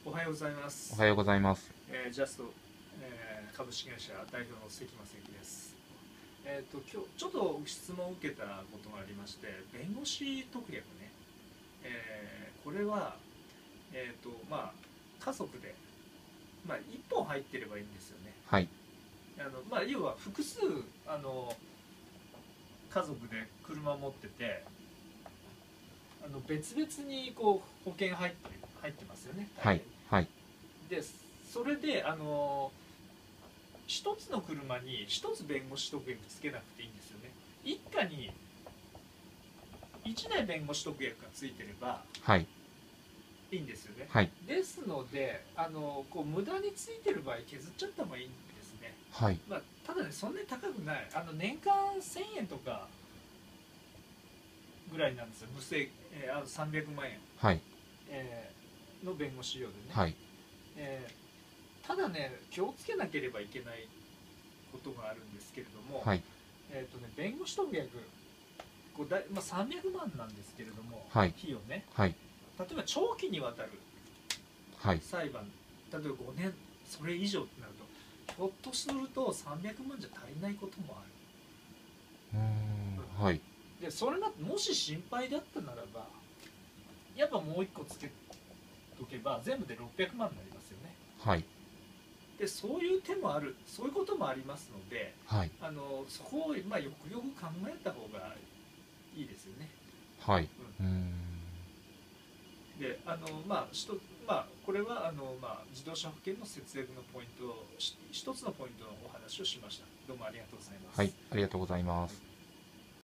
おはようございます。 おはようございます。 ジャスト、株式会社代表の関正幸です。今日ちょっと質問を受けたことがありまして、弁護士特約ね、これは、家族で、1本入ってればいいんですよね。 はい。 要は複数家族で車を持ってて、別々にこう保険入ってますよね。 はい。はい。 でそれで一つの車に一つ弁護士特約つけなくていいんですよね。一家に1台弁護士特約がついてればはい。 いいんですよね。 はい。 ですのでこう無駄についてる場合削っちゃった方がいいんですね。 はい。 ただね、そんなに高くない、年間1000円とかぐらいなんですよ。300万円、 はい。 の弁護士料でね。 はい。 ただね、気をつけなければいけないことがあるんですけれども、 はい。 弁護士特約こう300万なんですけれども、 はい。 費用ね、 はい。 例えば長期にわたるはい。 裁判、例えば5年それ以上ってなると、ひょっとすると300万じゃ足りないこともある。 はい。 でそれがもし心配だったならば、やっぱもう1個つけとけば全部で600万になりますよね。 はい。 でそういう手もある、そういうこともありますので、 はい。 そこをよくよく考えた方がいいですよね。 はい。 でこれは自動車保険の節約のポイントを一つのポイントのお話をしました。どうもありがとうございます。 はい。ありがとうございます。